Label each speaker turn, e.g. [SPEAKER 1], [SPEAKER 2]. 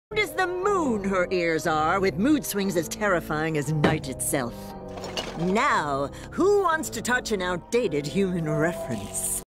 [SPEAKER 1] As the moon her ears are, with mood swings as terrifying as night itself. Now, who wants to touch an outdated human reference?